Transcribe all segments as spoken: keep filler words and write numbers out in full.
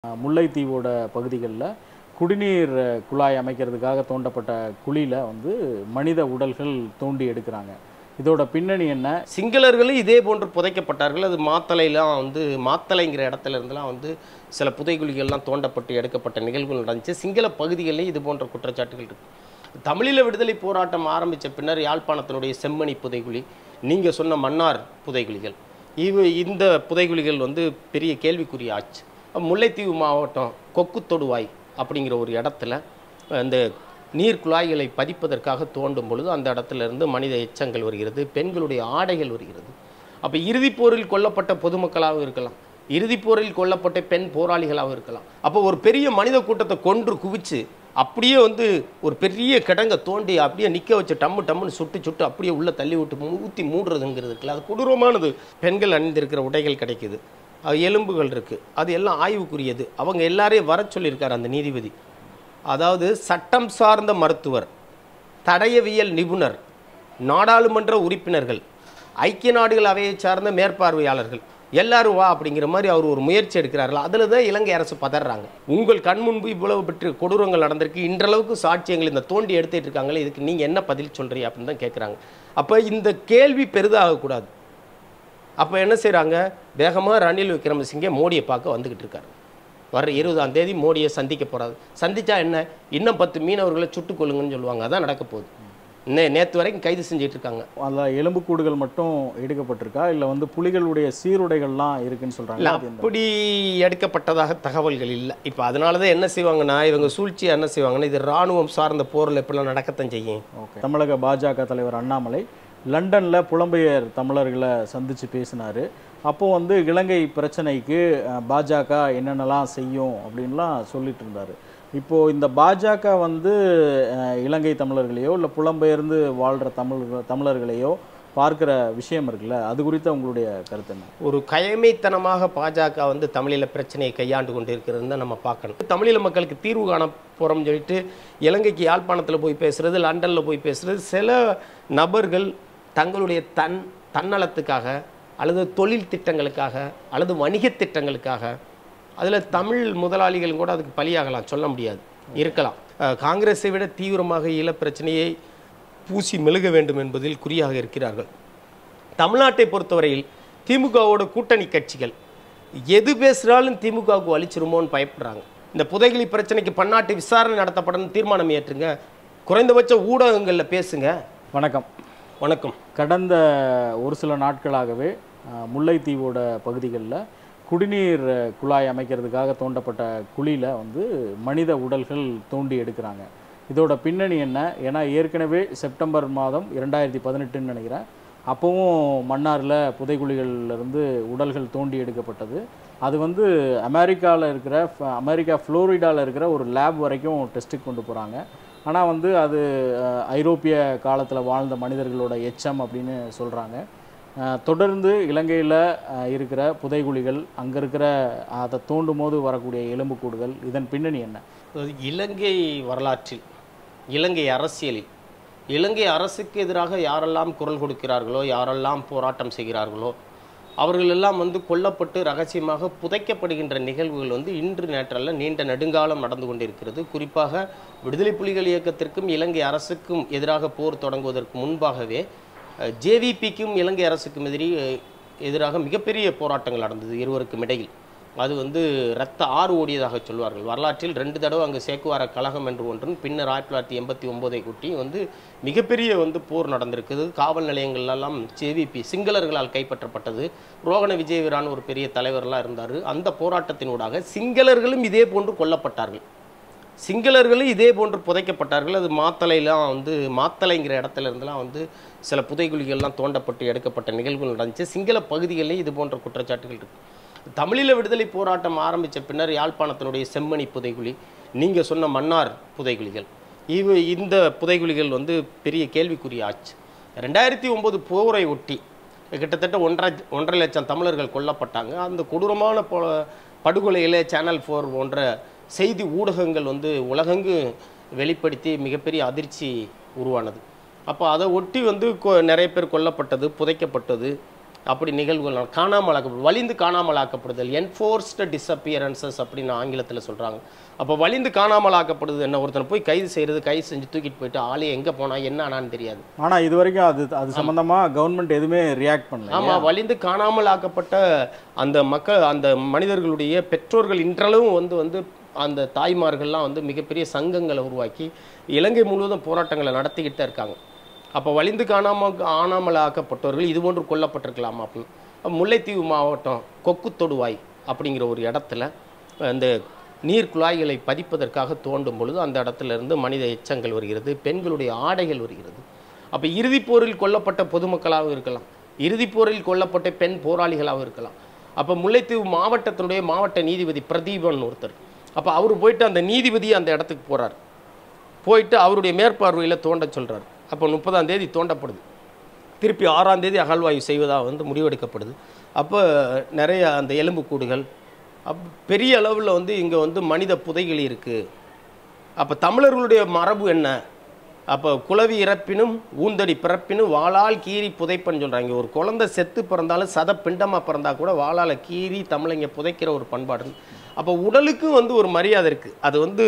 முல்லைத்தீவோட பகுதிகளில் குடிநீர் குழாய் அமைக்கிறதுக்காக தோண்டப்பட்ட குழியில் வந்து மனித உடல்கள் தோண்டி எடுக்கிறாங்க. இதோட பின்னணி என்ன? சிங்களர்களும் இதே போன்று புதைக்கப்பட்டார்கள். அது மாத்தளைலாம் வந்து மாத்தளைங்கிற இடத்துல இருந்தெல்லாம் வந்து சில புதைகுழிகள்லாம் தோண்டப்பட்டு எடுக்கப்பட்ட நிகழ்வுகள் நடந்துச்சு. சிங்கள பகுதிகளிலும் இது போன்ற குற்றச்சாட்டுகள் இருக்குது. தமிழீழ விடுதலை போராட்டம் ஆரம்பித்த பின்னர் யாழ்ப்பாணத்தினுடைய செம்மணி புதைகுழி, நீங்கள் சொன்ன மன்னார் புதைகுழிகள், இவ இந்த புதைகுழிகள் வந்து பெரிய கேள்விக்குரிய ஆச்சு. முல்லைத்தீவு மாவட்டம் கொக்கு தொடுவாய் அப்படிங்கிற ஒரு இடத்துல அந்த நீர் குழாய்களை பதிப்பதற்காக தோண்டும் பொழுது அந்த இடத்துல இருந்து மனித எச்சங்கள் வருகிறது, பெண்களுடைய ஆடைகள் வருகிறது. அப்போ இறுதிப்போரில் கொல்லப்பட்ட பொதுமக்களாகவும் இருக்கலாம், இறுதிப்போரில் கொல்லப்பட்ட பெண் போராளிகளாகவும் இருக்கலாம். அப்போ ஒரு பெரிய மனித கூட்டத்தை கொன்று குவிச்சு அப்படியே வந்து ஒரு பெரிய கிடங்க தோண்டி அப்படியே நிற்க வச்சு டம்மு டம்முன்னு சுட்டு சுட்டு அப்படியே உள்ளே தள்ளி விட்டு ஊற்றி மூடுறதுங்கிறது இருக்குல்ல, அது கொடூரமானது. பெண்கள் அணிந்திருக்கிற உடைகள் கிடைக்குது, அது எலும்புகள் இருக்குது, அது எல்லாம் ஆய்வுக்குரியது. அவங்க எல்லாரையும் வர சொல்லியிருக்காரு அந்த நீதிபதி. அதாவது சட்டம் சார்ந்த மருத்துவர், தடயவியல் நிபுணர், நாடாளுமன்ற உறுப்பினர்கள், ஐக்கிய நாடுகள் அவையை சார்ந்த மேற்பார்வையாளர்கள் எல்லாரும் வா அப்படிங்கிற மாதிரி அவர் ஒரு முயற்சி எடுக்கிறார்கள். அதில் தான் இலங்கை அரசு பதறாங்க. உங்கள் கண் முன்பு இவ்வளவு பெற்று கொடூரங்கள் நடந்திருக்கு, இன்றளவுக்கு சாட்சியங்கள் இந்த தோண்டி எடுத்துகிட்டு இருக்காங்களே, இதுக்கு நீங்கள் என்ன பதில் சொல்கிறீங்க அப்படின்னு தான் கேட்குறாங்க. அப்போ இந்த கேள்வி பெரிதாகக்கூடாது. அப்போ என்ன செய்கிறாங்க, வேகமாக ரணில் விக்ரமசிங்கே மோடியை பார்க்க வந்துக்கிட்டு இருக்காரு. வர இருபதாம் தேதி மோடியை சந்திக்க போகிறாரு. சந்தித்தா என்ன, இன்னும் பத்து மீனவர்களை சுட்டுக் கொள்ளுங்கன்னு சொல்லுவாங்க. அதான் நடக்க போகுது. நே நேற்று வரைக்கும் கைது செஞ்சுட்டு இருக்காங்க. அதில் எலும்புக்கூடுகள் மட்டும் எடுக்கப்பட்டிருக்கா, இல்லை வந்து புலிகளுடைய சீருடைகள்லாம் இருக்குன்னு சொல்கிறாங்க. அப்படி எடுக்கப்பட்டதாக தகவல்கள் இல்லை. இப்போ அதனால தான் என்ன செய்வாங்கன்னா, இவங்க சூழ்ச்சியாக என்ன செய்வாங்கன்னா, இது இராணுவம் சார்ந்த போரில் எப்படிலாம் நடக்கத்தான் செய்யும். ஓகே. தமிழக பாஜக தலைவர் அண்ணாமலை லண்டனில் புலம்பெயர் தமிழர்களை சந்தித்து பேசினார். அப்போது வந்து இலங்கை பிரச்சனைக்கு பாஜக என்னென்னலாம் செய்யும் அப்படின்லாம் சொல்லிட்டு இருந்தார். இப்போது இந்த பாஜக வந்து இலங்கை தமிழர்களையோ இல்லை புலம்பெயர்ந்து வாழ்கிற தமிழ் தமிழர்களையோ பார்க்குற விஷயம் இருக்குல்ல, அது குறித்து உங்களுடைய கருத்து என்ன? ஒரு கயமைத்தனமாக பாஜக வந்து தமிழீழ பிரச்சனையை கையாண்டு கொண்டு இருக்கிறதுன்னு தான் நம்ம பார்க்கணும். தமிழீழ மக்களுக்கு தீர்வு காண போகிறோம்னு சொல்லிட்டு இலங்கைக்கு யாழ்ப்பாணத்தில் போய் பேசுகிறது, லண்டனில் போய் பேசுகிறது, சில நபர்கள் தங்களுடைய தன் தன்னலத்துக்காக அல்லது தொழில் திட்டங்களுக்காக அல்லது வணிக திட்டங்களுக்காக, அதில் தமிழ் முதலாளிகள் கூட அதுக்கு பலியாகலாம், சொல்ல முடியாது, இருக்கலாம். காங்கிரஸை விட தீவிரமாக ஈழப் பிரச்சனையை பூசி மெழுக வேண்டும் என்பதில் குறியாக இருக்கிறார்கள். தமிழ்நாட்டை பொறுத்தவரையில் திமுகவோட கூட்டணி கட்சிகள் எது பேசுகிறாலும் திமுகவுக்கு வலிச்சிருமோன்னு பயப்படுறாங்க. இந்த புதைகுழி பிரச்சனைக்கு பன்னாட்டு விசாரணை நடத்தப்படணும் தீர்மானம் ஏற்றுங்க, குறைந்தபட்ச ஊடகங்களில் பேசுங்க. வணக்கம். வணக்கம். கடந்த ஒரு சில நாட்களாகவே முல்லைத்தீவோட பகுதிகளில் குடிநீர் குழாய் அமைக்கிறதுக்காக தோண்டப்பட்ட குழியில் வந்து மனித உடல்கள் தோண்டி எடுக்கிறாங்க. இதோட பின்னணி என்ன? ஏன்னா ஏற்கனவே செப்டம்பர் மாதம் இரண்டாயிரத்தி பதினெட்டுன்னு நினைக்கிறேன், அப்போவும் மன்னாரில் புதைகுழிகள்லேருந்து உடல்கள் தோண்டி எடுக்கப்பட்டது. அது வந்து அமெரிக்காவில் இருக்கிற அமெரிக்கா ஃப்ளோரிடாவில் இருக்கிற ஒரு லேப் வரைக்கும் டெஸ்ட்டுக்கு கொண்டு போகிறாங்க. ஆனால் வந்து அது ஐரோப்பிய காலத்தில் வாழ்ந்த மனிதர்களோட எச்சம் அப்படின்னு சொல்கிறாங்க. தொடர்ந்து இலங்கையில் இருக்கிற புதைகுழிகள், அங்கே இருக்கிற அதை தோண்டும் போது வரக்கூடிய எலும்புக்கூடுகள், இதன் பின்னணி என்ன? இலங்கை வரலாற்றில், இலங்கை அரசியலில், இலங்கை அரசுக்கு எதிராக யாரெல்லாம் குரல் கொடுக்கிறார்களோ, யாரெல்லாம் போராட்டம் செய்கிறார்களோ, அவர்கள் எல்லாம் வந்து கொல்லப்பட்டு ரகசியமாக புதைக்கப்படுகின்ற நிகழ்வுகள் வந்து இன்று நேற்றல்ல நீண்ட நெடுங்காலம் நடந்து கொண்டிருக்கிறது. குறிப்பாக விடுதலை புலிகள் இயக்கத்திற்கும் இலங்கை அரசுக்கும் எதிராக போர் தொடங்குவதற்கு முன்பாகவே ஜேவிபிக்கும் இலங்கை அரசுக்கும் எதிரி எதிராக மிகப்பெரிய போராட்டங்கள் நடந்தது இருவருக்கும் இடையில். அது வந்து இரத்த ஆறு ஓடியதாக சொல்வார்கள். வரலாற்றில் ரெண்டு தடவை அங்கு சேக்குவார கழகம் என்று ஒன்றும், பின்னர் ஆயிரத்தி தொள்ளாயிரத்தி எண்பத்தி ஒம்போதை கூட்டி வந்து மிகப்பெரிய வந்து போர் நடந்திருக்குது. காவல் நிலையங்கள்லாம் ஜேவிபி சிங்களர்களால் கைப்பற்றப்பட்டது. ரோகண விஜயவீரான் ஒரு பெரிய தலைவரெலாம் இருந்தார். அந்த போராட்டத்தினூடாக சிங்களர்களும் இதே போன்று கொல்லப்பட்டார்கள், சிங்களர்களும் இதே போன்று புதைக்கப்பட்டார்கள். அது மாத்தளைலாம் வந்து மாத்தளைங்கிற இடத்துல இருந்தெல்லாம் வந்து சில புதைகுழிகள்லாம் தோண்டப்பட்டு எடுக்கப்பட்ட நிகழ்வுகள் நடந்துச்சு. சிங்கள பகுதிகளிலேயும் இது போன்ற குற்றச்சாட்டுகள் இருக்குது. தமிழீழ விடுதலை போராட்டம் ஆரம்பித்த பின்னர் யாழ்ப்பாணத்தினுடைய செம்மணி புதைகுழி, நீங்கள் சொன்ன மன்னார் புதைகுழிகள், இவ இந்த புதைகுழிகள் வந்து பெரிய கேள்விக்குரிய ஆச்சு. ரெண்டாயிரத்தி ஒம்பது போரை ஒட்டி கிட்டத்தட்ட ஒன்றரை ஒன்றரை லட்சம் தமிழர்கள் கொல்லப்பட்டாங்க. அந்த கொடூரமான படுகொலையிலே சேனல் ஃபோர் போன்ற செய்தி ஊடகங்கள் வந்து உலகெங்கு வெளிப்படுத்தி மிகப்பெரிய அதிர்ச்சி உருவானது. அப்போ அதை ஒட்டி வந்து நிறைய பேர் கொல்லப்பட்டது, புதைக்கப்பட்டது. அப்படி நிகழ்வுகள் காணாமலாக்கப்படுது, வலிந்து காணாமலாக்கப்படுதல், என்ஃபோர்ஸ்டு டிஸப்பியரன்சஸ் அப்படின்னு ஆங்கிலத்தில் சொல்கிறாங்க. அப்போ வலிந்து காணாமலாக்கப்படுது என்ன, ஒருத்தனை போய் கைது செய்கிறது, கைது செஞ்சு தூக்கிட்டு போயிட்டு ஆளே எங்கே போனால் என்ன ஆனான்னு தெரியாது. ஆனால் இது வரைக்கும் அது அது சம்மந்தமாக கவர்மெண்ட் எதுவுமே ரியாக்ட் பண்ணல. ஆமாம், வலிந்து காணாமலாக்கப்பட்ட அந்த மக்கள் அந்த மனிதர்களுடைய பெற்றோர்கள் இன்றளவும் வந்து வந்து அந்த தாய்மார்கள்லாம் வந்து மிகப்பெரிய சங்கங்களை உருவாக்கி இலங்கை முழுவதும் போராட்டங்களை நடத்திக்கிட்டு இருக்காங்க. அப்போ வலிந்து காணாமல் ஆனாமல் ஆக்கப்பட்டவர்கள் இது போன்று கொல்லப்பட்டிருக்கலாமா அப்படின்னு முல்லைத்தீவு மாவட்டம் கொக்கு தொடுவாய் அப்படிங்கிற ஒரு இடத்துல அந்த நீர் குழாய்களை பதிப்பதற்காக தோண்டும் பொழுது அந்த இடத்துல இருந்து மனித எச்சங்கள் வருகிறது, பெண்களுடைய ஆடைகள் வருகிறது. அப்போ இறுதிப்போரில் கொல்லப்பட்ட பொதுமக்களாகவும் இருக்கலாம், இறுதிப்போரில் கொல்லப்பட்ட பெண் போராளிகளாகவும் இருக்கலாம். அப்போ முல்லைத்தீவு மாவட்டத்தினுடைய மாவட்ட நீதிபதி பிரதீபன் ஒருத்தர், அப்போ அவர் போயிட்டு அந்த நீதிபதி அந்த இடத்துக்கு போகிறார், போயிட்டு அவருடைய மேற்பார்வையில் தோண்ட சொல்கிறார். அப்போ முப்பதாம் தேதி தோண்டப்படுது, திருப்பி ஆறாம் தேதி அகழ்வாய்வு செய்வதாக வந்து முடிவெடுக்கப்படுது. அப்போ நிறைய அந்த எலும்புக்கூடுகள் அப் பெரிய அளவில் வந்து இங்கே வந்து மனித புதைகள் இருக்குது. அப்போ தமிழர்களுடைய மரபு என்ன, அப்போ குளவி இறப்பினும் ஊந்தடி பிறப்பினும் வாளால் கீறி புதைப்பன்னு சொல்கிறாங்க. ஒரு குழந்தை செத்து பிறந்தாலும் சத பிண்டமாக பிறந்தா கூட வாளால் கீறி தமிழங்க புதைக்கிற ஒரு பண்பாடு. அப்போ உடலுக்கும் வந்து ஒரு மரியாதை இருக்குது. அது வந்து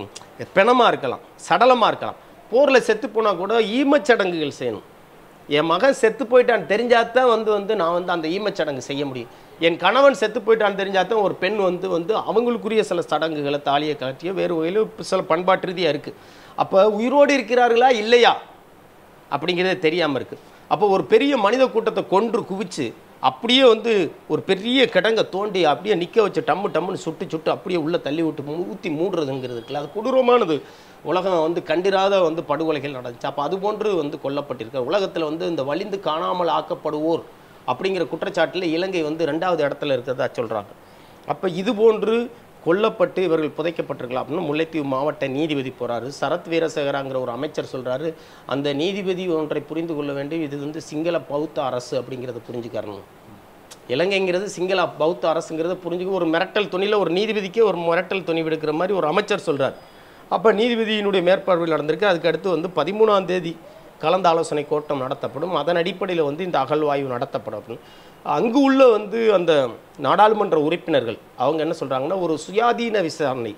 பிணமாக இருக்கலாம், சடலமாக இருக்கலாம். போரில் செத்து போனால் கூட ஈமச்சடங்குகள் செய்யணும். என் மகன் செத்து போயிட்டான்னு தெரிஞ்சாதான் வந்து வந்து நான் வந்து அந்த ஈமச்சடங்கு செய்ய முடியும். என் கணவன் செத்து போயிட்டான்னு தெரிஞ்சாதான் ஒரு பெண் வந்து வந்து அவங்களுக்குரிய சில சடங்குகளை தாலியை காட்டியோ வேறு வகையில் சில பண்பாட்டு ரீதியாக இருக்குது. அப்போ உயிரோடு இருக்கிறார்களா இல்லையா அப்படிங்கிறதே தெரியாமல் இருக்குது. அப்போ ஒரு பெரிய மனித கூட்டத்தை கொன்று குவிச்சு அப்படியே வந்து ஒரு பெரிய கிடங்கை தோண்டி அப்படியே நிற்க வச்சு டம்மு டம்முன்னு சுட்டு சுட்டு அப்படியே உள்ளே தள்ளி விட்டு ஊற்றி மூடுறதுங்கிறது இருக்குல்ல, அது கொடூரமானது. உலகம் வந்து கண்டிராத வந்து படுகொலைகள் நடந்துச்சு. அப்போ அது போன்று வந்து கொல்லப்பட்டிருக்க உலகத்தில் வந்து இந்த வலிந்து காணாமல் ஆக்கப்படுவோர் அப்படிங்கிற குற்றச்சாட்டில் இலங்கை வந்து ரெண்டாவது இடத்துல இருக்கிறதா சொல்கிறாங்க. அப்போ இது போன்று கொல்லப்பட்டு இவர்கள் புதைக்கப்பட்டிருக்கலாம் அப்படின்னு முல்லைத்தீவு மாவட்ட நீதிபதி போகிறாரு. சரத் வீரசேகராங்கிற ஒரு அமைச்சர் சொல்கிறாரு, அந்த நீதிபதி ஒன்றை புரிந்து கொள்ள வேண்டும், இது வந்து சிங்கள பௌத்த அரசு அப்படிங்கிறத புரிஞ்சுக்கறணும். இலங்கைங்கிறது சிங்கள பௌத்த அரசுங்கிறத புரிஞ்சுக்க ஒரு மிரட்டல் துணியில் ஒரு நீதிபதிக்கே ஒரு மிரட்டல் துணி விடுக்கிற மாதிரி ஒரு அமைச்சர் சொல்கிறார். அப்போ நீதிபதியினுடைய மேற்பார்வையில் நடந்திருக்கு. அதுக்கு அடுத்து வந்து பதிமூணாம் தேதி கலந்து ஆலோசனை கூட்டம் நடத்தப்படும். அதன் அடிப்படையில் வந்து இந்த அகழ்வாய்வு நடத்தப்படும் அப்படின்னு அங்கு உள்ள வந்து அந்த நாடாளுமன்ற உறுப்பினர்கள் அவங்க என்ன சொல்கிறாங்கன்னா, ஒரு சுயாதீன விசாரணை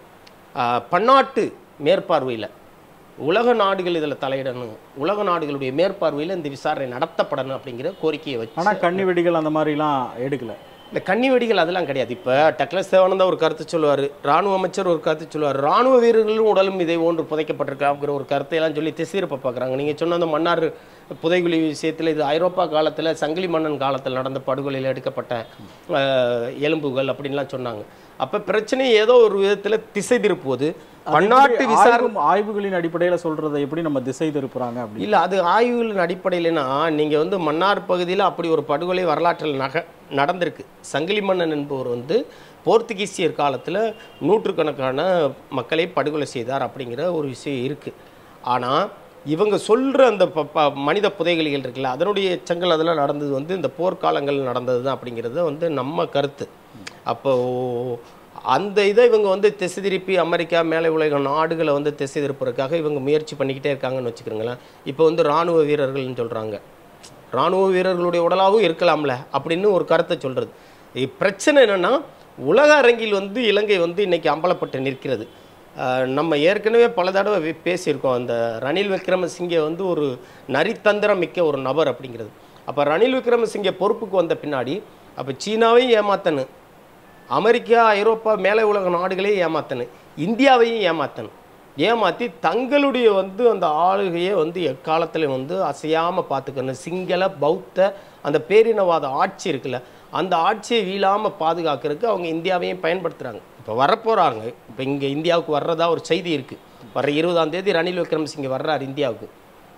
பன்னாட்டு மேற்பார்வையில் உலக நாடுகள் இதில் தலையிடணும், உலக நாடுகளுடைய மேற்பார்வையில் இந்த விசாரணை நடத்தப்படணும் அப்படிங்கிற கோரிக்கையை வச்சு. ஆனால் கண்ணி வெடிகள் அந்த மாதிரிலாம் எடுக்கலை. இந்த கண்ணி வெடிகள் அதெல்லாம் கிடையாது. இப்போ டக்ளஸ் தேவானந்தா ஒரு கருத்து சொல்லுவார், இராணுவ அமைச்சர் ஒரு கருத்து சொல்லுவார், இராணுவ வீரர்களும் உடலும் இதை ஒன்று புதைக்கப்பட்டிருக்காங்கிற ஒரு கருத்தையெல்லாம் சொல்லி திசையிருப்ப பார்க்குறாங்க. நீங்கள் சொன்ன அந்த மன்னார் புதைகுழி விஷயத்தில் இது ஐரோப்பா காலத்தில் சங்கிலி மன்னன் காலத்தில் நடந்த படுகொலையில் எடுக்கப்பட்ட எலும்புகள் அப்படின்லாம் சொன்னாங்க. அப்போ பிரச்சனை ஏதோ ஒரு விதத்தில் திசை திருப்புவது பன்னாட்டு விசாரணை ஆய்வுகளின் அடிப்படையில் சொல்கிறத எப்படி நம்ம திசை திருப்புறாங்க அப்படி இல்லை. அது ஆய்வுகளின் அடிப்படையில்னா நீங்கள் வந்து மன்னார் பகுதியில் அப்படி ஒரு படுகொலை வரலாற்றில் நக நடந்திருக்கு. சங்கிலி மன்னன் என்பவர் வந்து போர்த்துகீசியர் காலத்தில் நூற்றுக்கணக்கான மக்களை படுகொலை செய்தார் அப்படிங்கிற ஒரு விஷயம் இருக்குது. ஆனால் இவங்க சொல்கிற அந்த மனித புதைகளிகள் இருக்குல்ல, அதனுடைய எச்சங்கள் அதெல்லாம் நடந்தது வந்து இந்த போர்க்காலங்கள் நடந்தது தான் அப்படிங்கிறது வந்து நம்ம கருத்து. அப்போது அந்த இதை இவங்க வந்து திசை திருப்பி அமெரிக்கா மேலே உலக நாடுகளை வந்து திசை திருப்புறதுக்காக இவங்க முயற்சி பண்ணிக்கிட்டே இருக்காங்கன்னு வச்சுக்கிறோங்களேன். இப்போ வந்து இராணுவ வீரர்கள்னு சொல்கிறாங்க, இராணுவ வீரர்களுடைய உடலாகவும் இருக்கலாம்ல அப்படின்னு ஒரு கருத்தை சொல்கிறது. பிரச்சனை என்னென்னா, உலக அரங்கில் வந்து இலங்கை வந்து இன்றைக்கி அம்பலப்பட்டு நிற்கிறது. நம்ம ஏற்கனவே பல தடவை பேசியிருக்கோம், அந்த ரணில் விக்ரமசிங்கே வந்து ஒரு நரித்தந்திரம் மிக்க ஒரு நபர் அப்படிங்கிறது. அப்போ ரணில் விக்ரமசிங்கே பொறுப்புக்கு வந்த பின்னாடி அப்போ சீனாவையும் ஏமாத்தணும், அமெரிக்கா ஐரோப்பா மேலே உலக நாடுகளையும் ஏமாத்தணும், இந்தியாவையும் ஏமாத்தணும். ஏமாற்றி தங்களுடைய வந்து அந்த ஆளுகையை வந்து எக்காலத்தில் வந்து அசையாமல் பார்த்துக்கணும். சிங்கள பௌத்த அந்த பேரினவாத ஆட்சி இருக்குல்ல, அந்த ஆட்சியை வீழாமல் பாதுகாக்கிறதுக்கு அவங்க இந்தியாவையும் பயன்படுத்துகிறாங்க. இப்போ வரப்போகிறாங்க, இப்போ இங்கே இந்தியாவுக்கு வர்றதா ஒரு செய்தி இருக்குது. வர இருபதாம் தேதி ரணில் விக்ரமசிங்கே வர்றார் இந்தியாவுக்கு.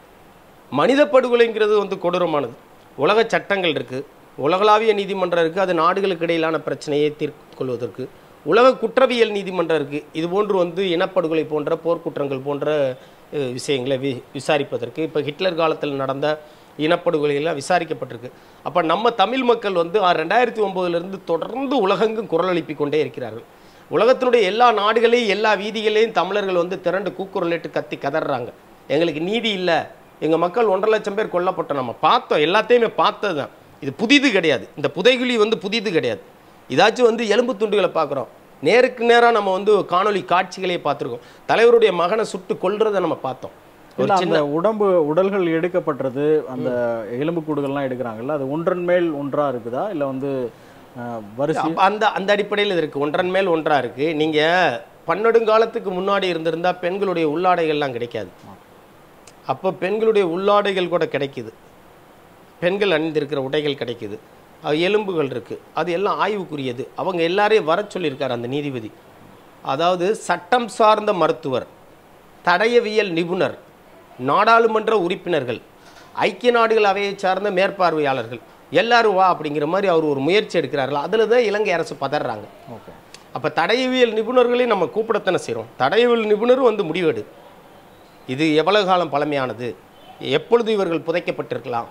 மனித படுகொலைங்கிறது வந்து கொடூரமானது. உலக சட்டங்கள் இருக்குது, உலகளாவிய நீதிமன்றம் இருக்குது, அது நாடுகளுக்கு இடையிலான பிரச்சனையை தீர்க்கொள்வதற்கு. உலக குற்றவியல் நீதிமன்றம் இருக்குது, இது போன்று வந்து இனப்படுகொலை போன்ற போர்க்குற்றங்கள் போன்ற விஷயங்களை வி விசாரிப்பதற்கு. இப்போ ஹிட்லர் காலத்தில் நடந்த இனப்படுகொலைகள்லாம் விசாரிக்கப்பட்டிருக்கு. அப்போ நம்ம தமிழ் மக்கள் வந்து ரெண்டாயிரத்தி ஒம்போதுலேருந்து தொடர்ந்து உலகெங்கும் குரல் எழுப்பி கொண்டே இருக்கிறார்கள். உலகத்தினுடைய எல்லா நாடுகளையும் எல்லா வீதிகளையும் தமிழர்கள் வந்து திரண்டு கூக்குரலிட்டு கத்தி கதறாங்க, எங்களுக்கு நீதி இல்லை, எங்கள் மக்கள் ஒன்றரை லட்சம் பேர் கொல்லப்பட்டோம். நம்ம பார்த்தோம், எல்லாத்தையுமே பார்த்தது தான். இது புதிது கிடையாது. இந்த புதைகுழி வந்து புதிது கிடையாது. இதாச்சும் வந்து எலும்பு துண்டுகளை பார்க்குறோம். நேருக்கு நேராக நம்ம வந்து காணொலி காட்சிகளே பார்த்துருக்கோம். தலைவருடைய மகனை சுட்டு கொல்றதை நம்ம பார்த்தோம். ஒரு சின்ன உடம்பு உடல்கள் எடுக்கப்பட்டது, அந்த எலும்புக்கூடுகள்லாம் எடுக்கிறாங்கல்ல, அது ஒன்றன் மேல் ஒன்றா இருக்குதா இல்லை வந்து வரிசை அந்த அந்த அடிப்படையில் இது இருக்குது. ஒன்றன் மேல் ஒன்றா இருக்குது. நீங்கள் பன்னெடுங்காலத்துக்கு முன்னாடி இருந்திருந்தா பெண்களுடைய உள்ளாடைகள்லாம் கிடைக்காது. அப்போ பெண்களுடைய உள்ளாடைகள் கூட கிடைக்குது, பெண்கள் அணிந்திருக்கிற உடைகள் கிடைக்குது, எலும்புகள் இருக்குது. அது எல்லாம் ஆய்வுக்குரியது. அவங்க எல்லாரையும் வர சொல்லியிருக்கார் அந்த நீதிபதி. அதாவது சட்டம் சார்ந்த மருத்துவர், தடயவியல் நிபுணர், நாடாளுமன்ற உறுப்பினர்கள், ஐக்கிய நாடுகள் அவையை சார்ந்த மேற்பார்வையாளர்கள் எல்லாரும் வா அப்படிங்கிற மாதிரி அவர் ஒரு முயற்சி எடுக்கிறார்கள். அதில் தான் இலங்கை அரசு பதறாங்க. ஓகே, அப்போ தடயவியல் நிபுணர்களையும் நம்ம கூப்பிடத்தானே செய்கிறோம். தடயவியல் நிபுணரும் வந்து முடிவெடு, இது எவ்வளவு காலம் பழமையானது, எப்பொழுது இவர்கள் புதைக்கப்பட்டிருக்கலாம்.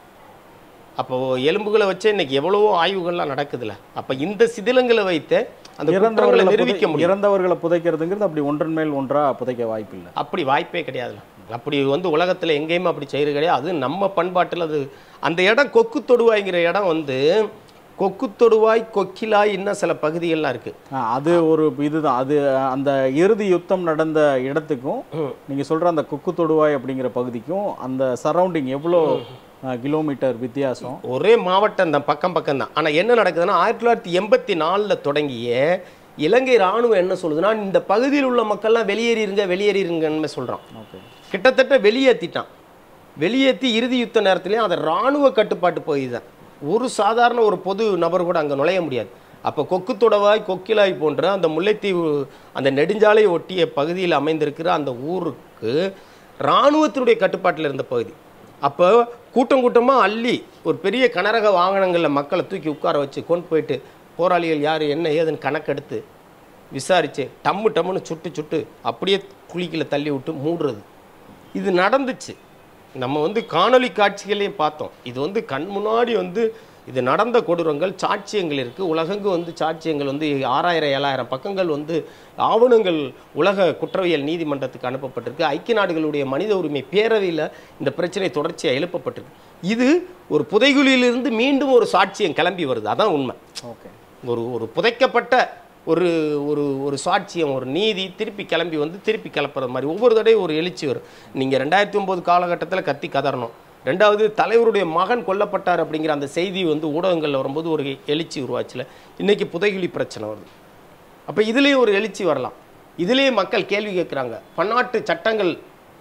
அப்போது எலும்புகளை வச்சு இன்னைக்கு எவ்வளவோ ஆய்வுகள்லாம் நடக்குதுல்ல. அப்போ இந்த சிதிலங்களை வைத்து அந்த குற்றங்களை நிரூபிக்க முடியும். இறந்தவர்களை புதைக்கிறதுங்கிறது அப்படி ஒன்றன் மேல் ஒன்றா புதைக்க வாய்ப்பு இல்லை. அப்படி வாய்ப்பே கிடையாதுல்ல. அப்படி வந்து உலகத்தில் எங்கேயுமே அப்படி செய்கிறது கிடையாது. அது நம்ம பண்பாட்டில் அது அந்த இடம் கொக்கு தொடுவாய்ங்கிற இடம் வந்து கொக்கு தொடுவாய் கொக்கிலாய் இன்னும் சில பகுதிகள்லாம் இருக்குது. அது ஒரு இதுதான். அது அந்த இறுதி யுத்தம் நடந்த இடத்துக்கும் நீங்கள் சொல்கிற அந்த கொக்கு தொடுவாய் அப்படிங்கிற பகுதிக்கும் அந்த சரௌண்டிங் எவ்வளோ கிலோமீட்டர் வித்தியாசம்? ஒரே மாவட்டம் தான், பக்கம் பக்கம் தான். ஆனால் என்ன நடக்குதுன்னா ஆயிரத்தி தொள்ளாயிரத்தி எண்பத்தி நாலில் தொடங்கிய இலங்கை இராணுவம் என்ன சொல்லுதுன்னா, இந்த பகுதியில் உள்ள மக்கள்லாம் வெளியேறிருங்க வெளியேறிருங்கன்னு சொல்கிறான். ஓகே, கிட்டத்தட்ட வெளியேற்றிட்டான். வெளியேற்றி இறுதி யுத்த நேரத்துலேயும் அதை இராணுவ கட்டுப்பாட்டு பகுதி தான். ஒரு சாதாரண ஒரு பொது நபர் கூட அங்கே நுழைய முடியாது. அப்போ கொக்கு தொடவாய் கொக்கிலாய் போன்ற அந்த முல்லைத்தீவு அந்த நெடுஞ்சாலை ஒட்டிய பகுதியில் அமைந்திருக்கிற அந்த ஊருக்கு இராணுவத்தினுடைய கட்டுப்பாட்டில் இருந்த பகுதி. அப்போ கூட்டம் கூட்டமாக அள்ளி ஒரு பெரிய கனரக வாகனங்களில் மக்களை தூக்கி உட்கார வச்சு கொண்டு போயிட்டு போராளிகள் யார் என்ன ஏதுன்னு கணக்கெடுத்து விசாரித்து டம்மு டம்முன்னு சுட்டு சுட்டு அப்படியே குழிக்கில் தள்ளி விட்டு மூடுறது. இது நடந்துச்சு. நம்ம வந்து காணொலி காட்சிகளையும் பார்த்தோம். இது வந்து கண் முன்னாடி வந்து இது நடந்த கொடூரங்கள் சாட்சியங்கள் இருக்குது. உலகங்கு வந்து சாட்சியங்கள் வந்து ஆறாயிரம் ஏழாயிரம் பக்கங்கள் வந்து ஆவணங்கள் உலக குற்றவியல் நீதிமன்றத்துக்கு அனுப்பப்பட்டிருக்கு. ஐக்கிய நாடுகளுடைய மனித உரிமை பேரவையில் இந்த பிரச்சனை தொடர்ச்சியாக எழுப்பப்பட்டிருக்கு. இது ஒரு புதைகுழியிலிருந்து மீண்டும் ஒரு சாட்சியம் கிளம்பி வருது. அதான் உண்மை. ஓகே, ஒரு ஒரு புதைக்கப்பட்ட ஒரு ஒரு ஒரு சாட்சியம், ஒரு நீதி திருப்பி கிளம்பி வந்து திருப்பி கிளப்புற மாதிரி ஒவ்வொரு தடையும் ஒரு எழுச்சி வரும். நீங்கள் ரெண்டாயிரத்தி ஒம்பது காலகட்டத்தில் கத்தி கதறணும். ரெண்டாவது தலைவருடைய மகன் கொல்லப்பட்டார் அப்படிங்கிற அந்த செய்தி வந்து ஊடகங்களில் வரும்போது ஒரு எழுச்சி உருவாச்சுல. இன்றைக்கி புதைகுழி பிரச்சனை வருது. அப்போ இதுலேயும் ஒரு எழுச்சி வரலாம். இதுலேயே மக்கள் கேள்வி கேட்குறாங்க. பன்னாட்டு சட்டங்கள்,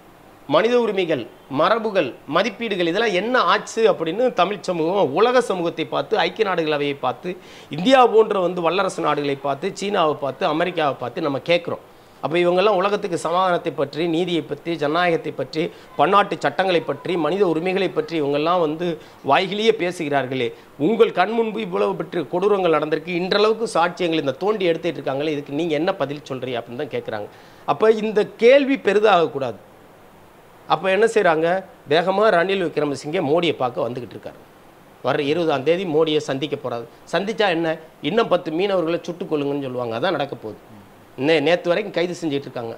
மனித உரிமைகள், மரபுகள், மதிப்பீடுகள் இதெல்லாம் என்ன ஆச்சு அப்படின்னு தமிழ் சமூகம் உலக சமூகத்தை பார்த்து, ஐக்கிய நாடுகள் அவையை பார்த்து, இந்தியா போன்ற வந்து வல்லரசு நாடுகளை பார்த்து, சீனாவை பார்த்து, அமெரிக்காவை பார்த்து நம்ம கேட்குறோம். அப்போ இவங்கெல்லாம் உலகத்துக்கு சமாதானத்தை பற்றி, நீதியை பற்றி, ஜனநாயகத்தை பற்றி, பன்னாட்டு சட்டங்களை பற்றி, மனித உரிமைகளை பற்றி இவங்கெல்லாம் வந்து வாய்கிலேயே பேசுகிறார்களே, உங்கள் கண் முன்பு இவ்வளவு பற்றி கொடூரங்கள் நடந்திருக்கு, இன்றளவுக்கு சாட்சியங்கள் இந்த தோண்டி எடுத்துகிட்டு இருக்காங்களே, இதுக்கு நீங்கள் என்ன பதில் சொல்கிறீங்க அப்படின்னு தான் கேட்குறாங்க. அப்போ இந்த கேள்வி பெரிதாகக்கூடாது. அப்போ என்ன செய்கிறாங்க, வேகமாக ரணில் விக்ரமசிங்கே மோடியை பார்க்க வந்துக்கிட்டு இருக்காரு. வர இருபதாம் தேதி மோடியை சந்திக்க போகிறாரு. சந்தித்தா என்ன, இன்னும் பத்து மீனவர்களை சுட்டுக் கொள்ளுங்கன்னு சொல்லுவாங்க. அதான் நடக்க போகுது. நே நேற்று வரைக்கும் கைது செஞ்சிட்டு இருக்காங்க.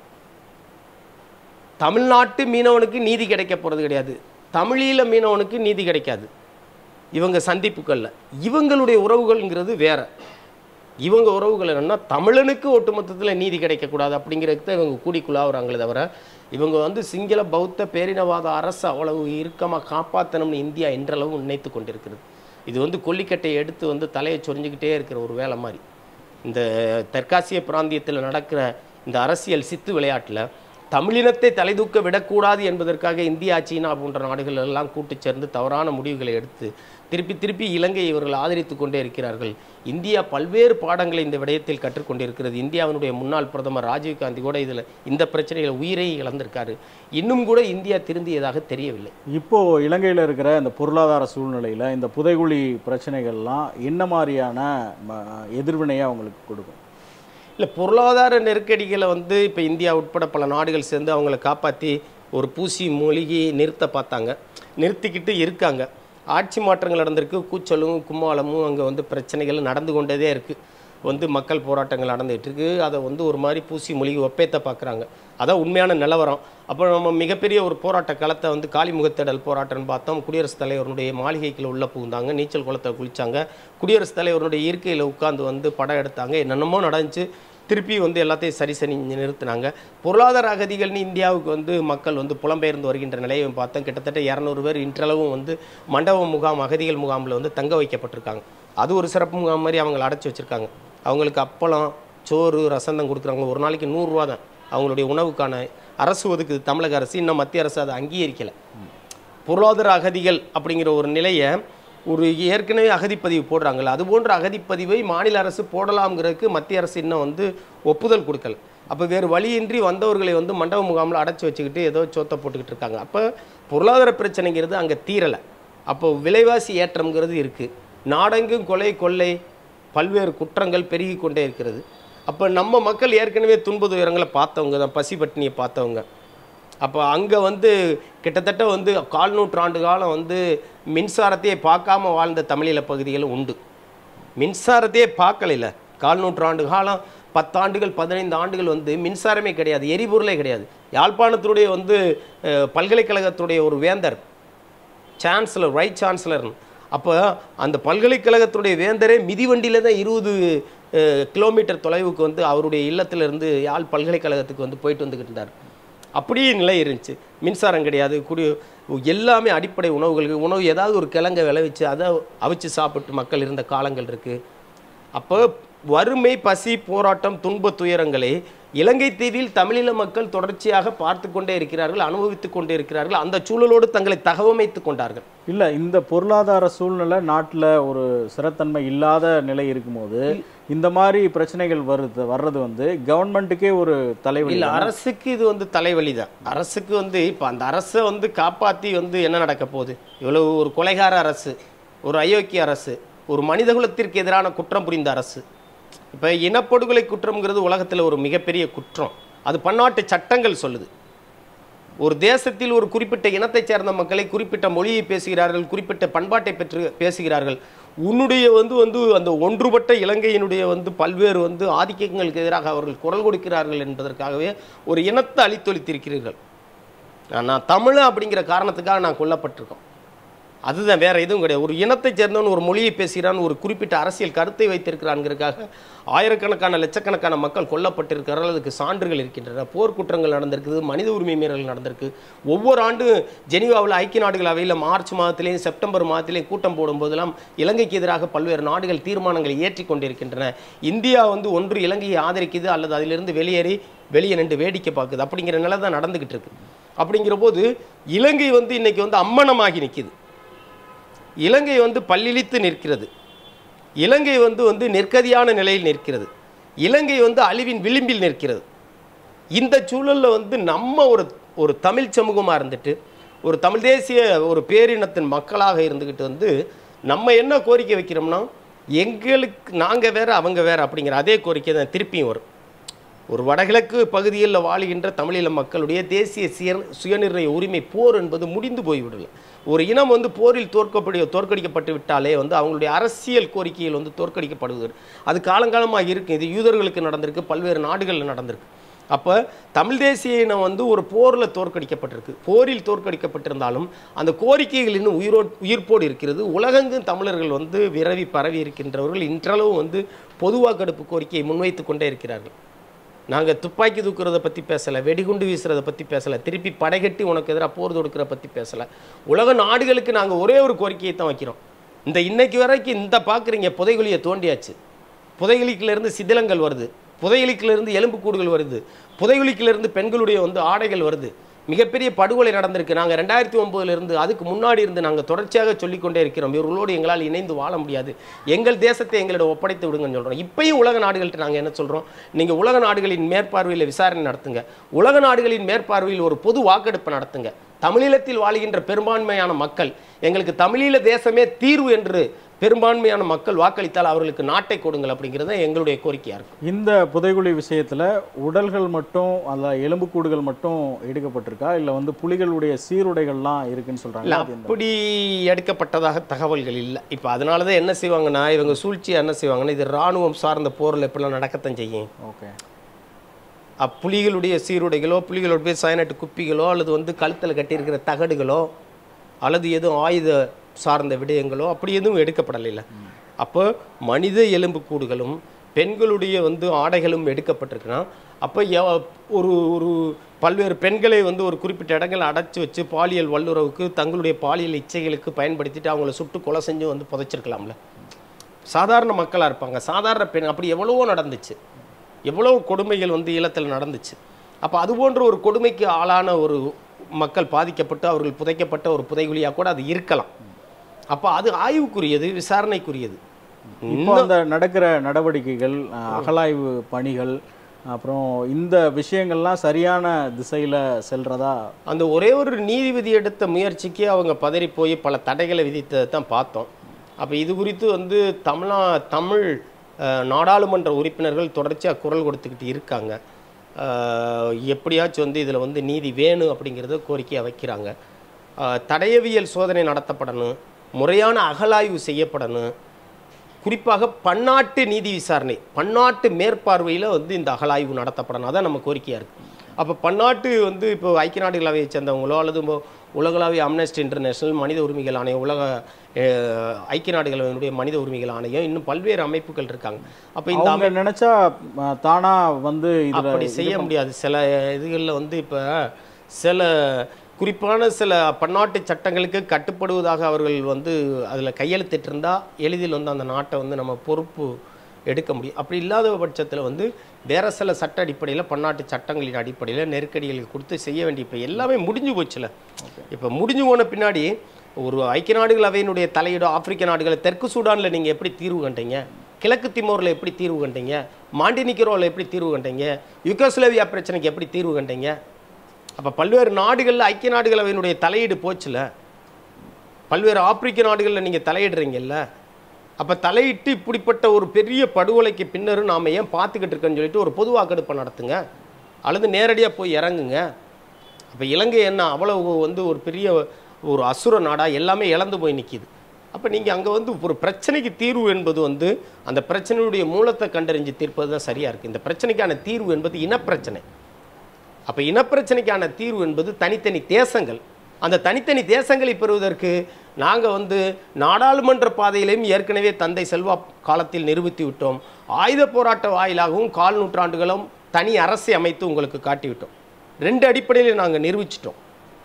தமிழ்நாட்டு மீனவனுக்கு நீதி கிடைக்க போகிறது கிடையாது, தமிழீழ மீனவனுக்கு நீதி கிடைக்காது இவங்க சந்திப்புகளில். இவங்களுடைய உறவுகள்ங்கிறது வேற. இவங்க உறவுகள் என்னென்னா தமிழனுக்கு ஒட்டுமொத்தத்தில் நீதி கிடைக்கக்கூடாது அப்படிங்கிறதுக்கு தான் இவங்க கூடிக்குள்ளாகிறாங்களே தவிர, இவங்க வந்து சிங்கள பௌத்த பேரினவாத அரசு அவ்வளவு இறுக்கமாக காப்பாற்றணும்னு இந்தியா என்றளவு நினைத்து கொண்டிருக்கிறது. இது வந்து கொல்லிக்கட்டையை எடுத்து வந்து தலையை சொரிஞ்சுக்கிட்டே இருக்கிற ஒரு வேலை மாதிரி. இந்த தெற்காசிய பிராந்தியத்தில் நடக்கிற இந்த அரசியல் சித்து விளையாட்டில் தமிழினத்தை தலைதூக்க விடக்கூடாது என்பதற்காக இந்தியா, சீனா போன்ற நாடுகள் எல்லாம் கூட்டு சேர்ந்து தவறான முடிவுகளை எடுத்து திருப்பி திருப்பி இலங்கை இவர்கள் ஆதரித்து கொண்டே இருக்கிறார்கள். இந்தியா பல்வேறு பாடங்களை இந்த விடயத்தில் கற்றுக்கொண்டிருக்கிறது. இந்தியாவினுடைய முன்னாள் பிரதமர் ராஜீவ்காந்தி கூட இதில் இந்த பிரச்சனைகளை உயிரை இழந்திருக்காரு. இன்னும் கூட இந்தியா திருந்தியதாக தெரியவில்லை. இப்போது இலங்கையில் இருக்கிற இந்த பொருளாதார சூழ்நிலையில் இந்த புதைகுழி பிரச்சனைகள்லாம் என்ன மாதிரியான எதிர்வினையாக அவங்களுக்கு கொடுக்கும்? இல்லை, பொருளாதார நெருக்கடிகளை வந்து இப்போ இந்தியா உட்பட பல நாடுகள் சேர்ந்து அவங்கள காப்பாற்றி ஒரு பூசி மூழ்கி நிறுத்த பார்த்தாங்க, நிறுத்திக்கிட்டு இருக்காங்க. ஆட்சி மாற்றங்கள் நடந்திருக்கு, கூச்சலும் கும்மாளமும் அங்கே வந்து பிரச்சனைகள் நடந்து கொண்டதே இருக்குது. வந்து மக்கள் போராட்டங்கள் நடந்துகிட்டு இருக்கு. அதை வந்து ஒரு மாதிரி பூசி மொழிகி ஒப்பேத்த பார்க்குறாங்க. அதான் உண்மையான நிலவரம். அப்போ நம்ம மிகப்பெரிய ஒரு போராட்ட களத்தை வந்து காலிமுகத்திடல் போராட்டம்னு பார்த்தோம். குடியரசுத் தலைவருடைய மாளிகைக்குள்ள உள்ளே புகுந்தாங்க, நீச்சல் குளத்தை குளித்தாங்க, குடியரசுத் தலைவருடைய இருக்கையில் உட்காந்து வந்து படம் எடுத்தாங்க, என்னென்னமோ நடந்துச்சு. திருப்பி வந்து எல்லாத்தையும் சரி சரி நிறுத்தினாங்க. பொருளாதார அகதிகள்னு இந்தியாவுக்கு வந்து மக்கள் வந்து புலம்பெயர்ந்து வருகின்ற நிலையை பார்த்தோம். கிட்டத்தட்ட இரநூறு பேர் இன்றளவும் வந்து மண்டப முகாம் அகதிகள் முகாமில் வந்து தங்க வைக்கப்பட்டிருக்காங்க. அது ஒரு சிறப்பு முகாம் மாதிரி அவங்களை அடைச்சி வச்சுருக்காங்க. அவங்களுக்கு அப்பளம், சோறு, ரசந்தம் கொடுக்குறாங்க. ஒரு நாளைக்கு நூறுரூவா தான் அவங்களுடைய உணவுக்கான அரசு ஒதுக்குது தமிழக அரசு. இன்னும் மத்திய அரசு அதை அங்கீகரிக்கலை. பொருளாதார அகதிகள் அப்படிங்கிற ஒரு நிலையை ஒரு ஏற்கனவே அகதிப்பதிவு போடுறாங்கல்ல, அது போன்ற அகதிப்பதிவை மாநில அரசு போடலாம்ங்கிறதுக்கு மத்திய அரசு இன்னும் வந்து ஒப்புதல் கொடுக்கல. அப்போ வேறு வழியின்றி வந்தவர்களை வந்து மண்டப முகாமில் அடைச்சி வச்சுக்கிட்டு ஏதோ சோத்தை போட்டுக்கிட்டு இருக்காங்க. அப்போ பொருளாதார பிரச்சனைங்கிறது அங்கே தீரலை. அப்போ விலைவாசி ஏற்றம்ங்கிறது இருக்குது. நாடெங்கும் கொலை கொள்ளை பல்வேறு குற்றங்கள் பெருகி கொண்டே இருக்கிறது. அப்போ நம்ம மக்கள் ஏற்கனவே துன்ப துயரங்களை பார்த்தவங்க தான், பசி பட்டினியை பார்த்தவங்க. அப்போ அங்கே வந்து கிட்டத்தட்ட வந்து கால் நூற்றாண்டு காலம் வந்து மின்சாரத்தையே பார்க்காம வாழ்ந்த தமிழீழ பகுதிகளும் உண்டு. மின்சாரத்தையே பார்க்கல. கால் நூற்றாண்டு காலம் பத்தாண்டுகள் பதினைந்து ஆண்டுகள் வந்து மின்சாரமே கிடையாது, எரிபொருளே கிடையாது. யாழ்ப்பாணத்துடைய வந்து பல்கலைக்கழகத்துடைய ஒரு வேந்தர், சான்சலர், வைஸ் சான்சலர். அப்போ அந்த பல்கலைக்கழகத்துடைய வேந்தரே மிதிவண்டியில் தான் இருபது கிலோமீட்டர் தொலைவுக்கு வந்து அவருடைய இல்லத்திலிருந்து யாழ் பல்கலைக்கழகத்துக்கு வந்து போயிட்டு வந்துக்கிட்டு இருந்தார். அப்படியே நிலை இருந்துச்சு. மின்சாரம் கிடையாது, குடி எல்லாமே அடிப்படை உணவுகளுக்கு உணவு ஏதாவது ஒரு கிழங்கை விளைவிச்சு அதை அவிச்சு சாப்பிட்டு மக்கள் இருந்த காலங்கள் இருக்குது. அப்போ வறுமை, பசி, போராட்டம், துன்ப துயரங்களை இலங்கை தீவில் தமிழீழ மக்கள் தொடர்ச்சியாக பார்த்து கொண்டே இருக்கிறார்கள், அனுபவித்து கொண்டே இருக்கிறார்கள். அந்த சூழலோடு தங்களை தகவமைத்து கொண்டார்கள். இல்லை, இந்த பொருளாதார சூழ்நிலை நாட்டில் ஒரு ஸ்திரத்தன்மை இல்லாத நிலை இருக்கும்போது இந்த மாதிரி பிரச்சனைகள் வருது வர்றது வந்து கவர்மெண்ட்டுக்கே ஒரு தலைவலி இல்லை, அரசுக்கு இது வந்து தலைவலி தான். அரசுக்கு வந்து இப்போ அந்த அரசை வந்து காப்பாற்றி வந்து என்ன நடக்க போகுது? இவ்வளவு ஒரு கொலைகார அரசு, ஒரு அயோக்கிய அரசு, ஒரு மனிதகுலத்திற்கு எதிரான குற்றம் புரிந்த அரசு. இப்போ இனப்படுகொலை குற்றம்ங்கிறது உலகத்தில் ஒரு மிகப்பெரிய குற்றம். அது பன்னாட்டு சட்டங்கள் சொல்லுது. ஒரு தேசத்தில் ஒரு குறிப்பிட்ட இனத்தைச் சேர்ந்த மக்களை, குறிப்பிட்ட மொழியை பேசுகிறார்கள், குறிப்பிட்ட பண்பாட்டை பெற்று பேசுகிறார்கள். உன்னுடைய வந்து வந்து அந்த ஒன்றுபட்ட இலங்கையினுடைய வந்து பல்வேறு வந்து ஆதிக்கங்களுக்கு எதிராக அவர்கள் குரல் கொடுக்கிறார்கள் என்பதற்காகவே ஒரு இனத்தை அழித்தொழித்திருக்கிறீர்கள். நான் தமிழ் அப்படிங்கிற காரணத்துக்காக நான் கொல்லப்பட்டிருக்கோம். அதுதான், வேற எதுவும் கிடையாது. ஒரு இனத்தை சேர்ந்தவன் ஒரு மொழியை பேசுகிறான், ஒரு குறிப்பிட்ட அரசியல் கருத்தை வைத்திருக்கிறான்ங்கிறதுக்காக ஆயிரக்கணக்கான லட்சக்கணக்கான மக்கள் கொல்லப்பட்டிருக்கிறார்கள். அதுக்கு சான்றுகள் இருக்கின்றன. போர்க்குற்றங்கள் நடந்திருக்குது, மனித உரிமை மீறல்கள் நடந்திருக்கு. ஒவ்வொரு ஆண்டும் ஜெனீவாவில் ஐக்கிய நாடுகள் அவையில் மார்ச் மாதத்திலேயும் செப்டம்பர் மாதத்திலேயும் கூட்டம் போடும்போதெல்லாம் இலங்கைக்கு எதிராக பல்வேறு நாடுகள் தீர்மானங்களை ஏற்றி கொண்டிருக்கின்றன. இந்தியா வந்து ஒன்று இலங்கையை ஆதரிக்குது அல்லது அதிலிருந்து வெளியேறி வெளியே நின்று வேடிக்கை பார்க்குது. அப்படிங்கிற நிலை தான் நடந்துகிட்டு இருக்கு. அப்படிங்கிற போது இலங்கை வந்து இன்னைக்கு வந்து அம்மனமாகி நிற்கிது. இலங்கை வந்து பல்லிழித்து நிற்கிறது. இலங்கை வந்து வந்து நெற்கதியான நிலையில் நிற்கிறது. இலங்கை வந்து அழிவின் விளிம்பில் நிற்கிறது. இந்த சூழலில் வந்து நம்ம ஒரு ஒரு தமிழ் சமூகமாக இருந்துட்டு, ஒரு தமிழ் தேசிய ஒரு பேரினத்தின் மக்களாக இருந்துக்கிட்டு வந்து நம்ம என்ன கோரிக்கை வைக்கிறோம்னா, எங்களுக்கு நாங்கள் வேறு அவங்க வேறு அப்படிங்கிற அதே கோரிக்கை தான் திருப்பியும் வரும். ஒரு வடகிழக்கு பகுதிகளில் வாழுகின்ற தமிழீழ மக்களுடைய தேசிய சுய சுயநிர்ணய உரிமை போர் என்பது முடிந்து போய்விடல. ஒரு இனம் வந்து போரில் தோற்கப்படி தோற்கடிக்கப்பட்டு விட்டாலே வந்து அவங்களுடைய அரசியல் கோரிக்கைகள் வந்து தோற்கடிக்கப்படுகிறது. அது காலங்காலமாக இருக்குது. இது யூதர்களுக்கு நடந்திருக்கு, பல்வேறு நாடுகளில் நடந்திருக்கு. அப்போ தமிழ் தேசிய இனம் வந்து ஒரு போரில் தோற்கடிக்கப்பட்டிருக்கு. போரில் தோற்கடிக்கப்பட்டிருந்தாலும் அந்த கோரிக்கைகள் இன்னும் உயிரோ உயிர்ப்போடு இருக்கிறது. உலகெங்கும் தமிழர்கள் வந்து விரவி பரவி இருக்கின்றவர்கள் இன்றளவும் வந்து பொது வாக்கெடுப்பு கோரிக்கையை முன்வைத்து கொண்டே இருக்கிறார்கள். நாங்கள் துப்பாக்கி தூக்குறதை பற்றி பேசலை, வெடிகுண்டு வீசுறதை பற்றி பேசலை, திருப்பி படைகட்டி உனக்கு எதிராக போர் தொடுக்கிறத பற்றி பேசலை. உலக நாடுகளுக்கு நாங்கள் ஒரே ஒரு கோரிக்கையை தான் வைக்கிறோம். இந்த இன்னைக்கு வரைக்கும் இந்த பார்க்குறீங்க, புதைகுழியை தோண்டியாச்சு, புதைகுழிக்கிலேருந்து சிதிலங்கள் வருது, புதைகுழிக்கிலேருந்து எலும்புக்கூடுகள் வருது, புதைகுழிக்கிலேருந்து பெண்களுடைய வந்து ஆடைகள் வருது. மிகப்பெரிய படுகொலை நடந்திருக்கு. நாங்கள் ரெண்டாயிரத்தி ஒன்பதுலேருந்து அதுக்கு முன்னாடி இருந்து நாங்கள் தொடர்ச்சியாக சொல்லிக்கொண்டே இருக்கிறோம், இவர்களோடு எங்களால் இணைந்து வாழ முடியாது, எங்கள் தேசத்தை எங்களிடம் ஒப்படைத்து விடுங்கன்னு சொல்கிறோம். இப்பயும் உலக நாடுகள்கிட்ட நாங்கள் என்ன சொல்கிறோம், நீங்கள் உலக நாடுகளின் மேற்பார்வையில் விசாரணை நடத்துங்க, உலக நாடுகளின் மேற்பார்வையில் ஒரு பொது வாக்கெடுப்பு நடத்துங்க. தமிழீழத்தில் வாழ்கின்ற பெரும்பான்மையான மக்கள் எங்களுக்கு தமிழீழ தேசமே தீர்வு என்று பெரும்பான்மையான மக்கள் வாக்களித்தால் அவர்களுக்கு நாட்டை கொடுங்கள் அப்படிங்கிறது எங்களுடைய கோரிக்கையாக இருக்கும். இந்த புதைகுழி விஷயத்தில் உடல்கள் மட்டும் அல்ல எலும்புக்கூடுகள் மட்டும் எடுக்கப்பட்டிருக்கா இல்லை வந்து புலிகளுடைய சீருடைகள்லாம் இருக்குன்னு சொல்கிறாங்க? அப்படி எடுக்கப்பட்டதாக தகவல்கள் இல்லை. இப்போ அதனால தான் என்ன செய்வாங்கன்னா இவங்க சூழ்ச்சியாக என்ன செய்வாங்கன்னா இது இராணுவம் சார்ந்த போரில் எப்படிலாம் நடக்கத்தான் செய்யும். ஓகே, புலிகளுடைய சீருடைகளோ புலிகளுடைய சயனட்டு குப்பிகளோ அல்லது வந்து கழுத்தில் கட்டியிருக்கிற தகடுகளோ அல்லது எதுவும் ஆயுத சார்ந்த விடயங்களோ அப்படி எதுவும் எடுக்கப்படலை. அப்போ மனித எலும்புக்கூடுகளும் பெண்களுடைய வந்து ஆடைகளும் எடுக்கப்பட்டிருக்குன்னா அப்போ ஒரு ஒரு பல்வேறு பெண்களை வந்து ஒரு குறிப்பிட்ட இடங்களை அடைச்சி வச்சு பாலியல் வல்லுறவுக்கு தங்களுடைய பாலியல் இச்சைகளுக்கு பயன்படுத்திட்டு அவங்கள சுட்டு கொலை செஞ்சு வந்து புதைச்சிருக்கலாம்ல. சாதாரண மக்களாக இருப்பாங்க, சாதாரண பெண். அப்படி எவ்வளவோ நடந்துச்சு, எவ்வளோ கொடுமைகள் வந்து ஈழத்தில் நடந்துச்சு. அப்போ அது போன்ற ஒரு கொடுமைக்கு ஆளான ஒரு மக்கள் பாதிக்கப்பட்டு அவர்கள் புதைக்கப்பட்ட ஒரு புதைகுழியாக கூட அது இருக்கலாம். அப்போ அது ஆய்வுக்குரியது, விசாரணைக்குரியது. இப்போ அந்த நடக்கிற நடவடிக்கைகள், அகலாய்வு பணிகள், அப்புறம் இந்த விஷயங்கள்லாம் சரியான திசையில் செல்றதா? அந்த ஒரே ஒரு நீதிபதி எடுத்த முயற்சிக்கு அவங்க பதறி போய் பல தடைகளை விதித்ததை தான் பார்த்தோம். அப்போ இது குறித்து வந்து தமிழா தமிழ் நாடாளுமன்ற உறுப்பினர்கள் தொடர்ச்சியாக குரல் கொடுத்துக்கிட்டு இருக்காங்க. எப்படியாச்சும் வந்து இதில் வந்து நீதி வேணும் அப்படிங்கிறத கோரிக்கையாக வைக்கிறாங்க. தடயவியல் சோதனை நடத்தப்படணும், முறையான அகலாய்வு செய்யப்படணும். குறிப்பாக பன்னாட்டு நீதி விசாரணை, பன்னாட்டு மேற்பார்வையில் வந்து இந்த அகலாய்வு நடத்தப்படணும். அதான் நம்ம கோரிக்கையாக இருக்குது. அப்போ பன்னாட்டு வந்து இப்போ ஐக்கிய நாடுகள் அவையை சேர்ந்தவங்களோ அல்லது உலகளாவிய அம்னஸ்டி இன்டர்நேஷனல், மனித உரிமைகள் ஆணையம், உலக ஐக்கிய நாடுகளுடைய மனித உரிமைகள் ஆணையம், இன்னும் பல்வேறு அமைப்புகள் இருக்காங்க. அப்போ இந்த அவங்க நினைச்சா தானா வந்து அப்படி செய்ய முடியாது. சில இதுகளில் வந்து இப்போ சில குறிப்பான சில பன்னாட்டு சட்டங்களுக்கு கட்டுப்படுவதாக அவர்கள் வந்து அதில் கையெழுத்திட்டிருந்தால் எளிதில் வந்து அந்த நாட்டை வந்து நம்ம பொறுப்பு எடுக்க முடியும். அப்படி இல்லாத பட்சத்தில் வந்து வேறு சில சட்ட அடிப்படையில் பன்னாட்டு சட்டங்களின் அடிப்படையில் நெருக்கடிகளுக்கு கொடுத்து செய்ய வேண்டிய இப்போ எல்லாமே முடிஞ்சு போச்சுல. இப்போ முடிஞ்சு போன பின்னாடி ஒரு ஐக்கிய நாடுகள் அவையினுடைய தலையீடு ஆப்பிரிக்க நாடுகளை தெற்கு சூடானில் நீங்கள் எப்படி தீர்வு கண்டீங்க, கிழக்கு திமோரில் எப்படி தீர்வு கண்டீங்க, மாண்டினிக்ரோவில் எப்படி தீர்வு கண்டீங்க, யுகோஸ்லேவியா பிரச்சனைக்கு எப்படி தீர்வு கண்டீங்க? அப்போ பல்வேறு நாடுகளில் ஐக்கிய நாடுகள் அவையினுடைய தலையீடு போச்சுல. பல்வேறு ஆப்பிரிக்க நாடுகளில் நீங்கள் தலையிடுறீங்கல்ல. அப்போ தலையிட்டு இப்படிப்பட்ட ஒரு பெரிய படுகொலைக்கு பின்னரும் நாம் ஏன் பார்த்துக்கிட்டு இருக்கேன்னு சொல்லிட்டு ஒரு பொது வாக்கெடுப்பை நடத்துங்க, அல்லது நேரடியாக போய் இறங்குங்க. அப்போ இலங்கை என்ன அவ்வளவு வந்து ஒரு பெரிய ஒரு அசுர நாடாக எல்லாமே இழந்து போய் நிற்கிது. அப்போ நீங்கள் அங்கே வந்து ஒரு பிரச்சனைக்கு தீர்வு என்பது வந்து அந்த பிரச்சனையுடைய மூலத்தை கண்டறிஞ்சு தீர்ப்பது தான் சரியாக இருக்குது. இந்த பிரச்சனைக்கான தீர்வு என்பது இனப்பிரச்சனை. அப்போ இனப்பிரச்சனைக்கான தீர்வு என்பது தனித்தனி தேசங்கள். அந்த தனித்தனி தேசங்களை பெறுவதற்கு நாங்கள் வந்து நாடாளுமன்ற பாதையிலையும் ஏற்கனவே தந்தை செல்வா காலத்தில் நிரூபித்து விட்டோம். ஆயுத போராட்ட வாயிலாகவும் கால் நூற்றாண்டுகளும் தனி அரசை அமைத்து உங்களுக்கு காட்டிவிட்டோம். ரெண்டு அடிப்படையில் நாங்கள் நிரூபிச்சிட்டோம்.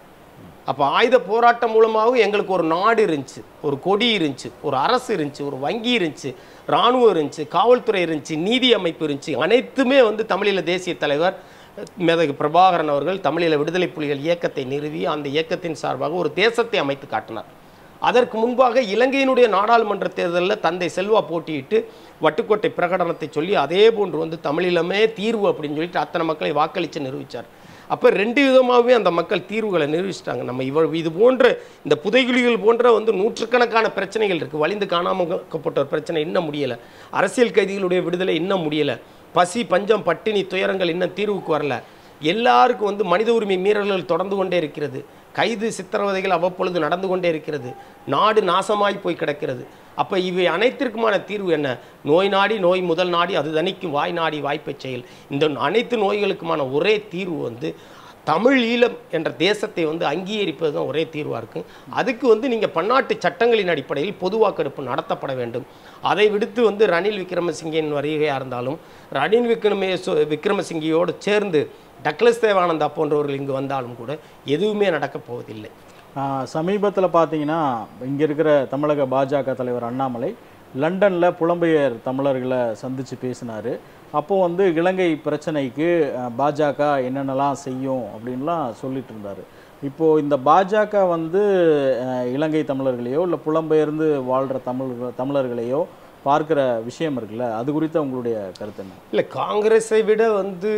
அப்போ ஆயுத போராட்டம் மூலமாகவும் எங்களுக்கு ஒரு நாடு இருந்துச்சு, ஒரு கொடி இருந்துச்சு, ஒரு அரசு இருந்துச்சு, ஒரு வங்கி இருந்துச்சு, இராணுவம் இருந்துச்சு, காவல்துறை இருந்துச்சு, நீதி அமைப்பு இருந்துச்சு. அனைத்துமே வந்து தமிழீழ தேசிய தலைவர் மேதகு பிரபாகரன் அவர்கள் தமிழீழ விடுதலை புலிகள் இயக்கத்தை நிறுவி அந்த இயக்கத்தின் சார்பாக ஒரு தேசத்தை அமைத்து காட்டினார். அதற்கு முன்பாக இலங்கையினுடைய நாடாளுமன்ற தேர்தலில் தந்தை செல்வா போட்டியிட்டு வட்டுக்கோட்டை பிரகடனத்தை சொல்லி அதே போன்று வந்து தமிழீழமே தீர்வு அப்படின்னு சொல்லிட்டு அத்தனை மக்களை வாக்களித்து நிரூபித்தார். அப்போ ரெண்டு விதமாகவே அந்த மக்கள் தீர்வுகளை நிரூபிச்சிட்டாங்க. நம்ம இவ இது போன்ற இந்த புதைகுழிகள் போன்ற வந்து நூற்றுக்கணக்கான பிரச்சனைகள் இருக்குது. வலிந்து காணாமக்கப்பட்ட ஒரு பிரச்சனை இன்னும் முடியலை, அரசியல் கைதிகளுடைய விடுதலை இன்னும் முடியலை, பசி பஞ்சம் பட்டினி துயரங்கள் இன்னும் தீர்வுக்கு வரல. எல்லாருக்கும் வந்து மனித உரிமை மீறல்கள் தொடர்ந்து கொண்டே இருக்கிறது. கைது சித்திரவதைகள் அவ்வப்பொழுது நடந்து கொண்டே இருக்கிறது. நாடு நாசமாய் போய் கிடக்கிறது. அப்போ இவை அனைத்திற்குமான தீர்வு என்ன? நோய் நாடி நோய் முதல் நாடி அது தணிக்கும் வாய் நாடி வாய்ப்பை செயல். இந்த அனைத்து நோய்களுக்குமான ஒரே தீர்வு வந்து தமிழ் ஈழம் என்ற தேசத்தை வந்து அங்கீகரிப்பது தான் ஒரே தீர்வாக இருக்கும். அதுக்கு வந்து நீங்கள் பன்னாட்டு சட்டங்களின் அடிப்படையில் பொது வாக்கெடுப்பு நடத்தப்பட வேண்டும். அதை விடுத்து வந்து ரணில் விக்ரமசிங்கேயின் வருகையாக இருந்தாலும் ரணில் விக்ரமே விக்ரமசிங்கியோடு சேர்ந்து டக்ளஸ் தேவானந்தா போன்றவர்கள் இங்கு வந்தாலும் கூட எதுவுமே நடக்கப் போவதில்லை. சமீபத்தில் பார்த்தீங்கன்னா இங்கே இருக்கிற தமிழக பாஜக தலைவர் அண்ணாமலை லண்டனில் புலம்பெயர் தமிழர்களை சந்தித்து பேசினார். அப்போது வந்து இலங்கை பிரச்சனைக்கு பாஜக என்னென்னலாம் செய்யும் அப்படின்லாம் சொல்லிட்டு இருந்தார். இப்போது இந்த பாஜக வந்து இலங்கை தமிழர்களையோ இல்லை புலம்பெயர்ந்து வாழ்கிற தமிழ் தமிழர்களையோ பார்க்குற விஷயம் இருக்குல்ல, அது குறித்து உங்களுடைய கருத்து என்ன? இல்லை, காங்கிரஸை விட வந்து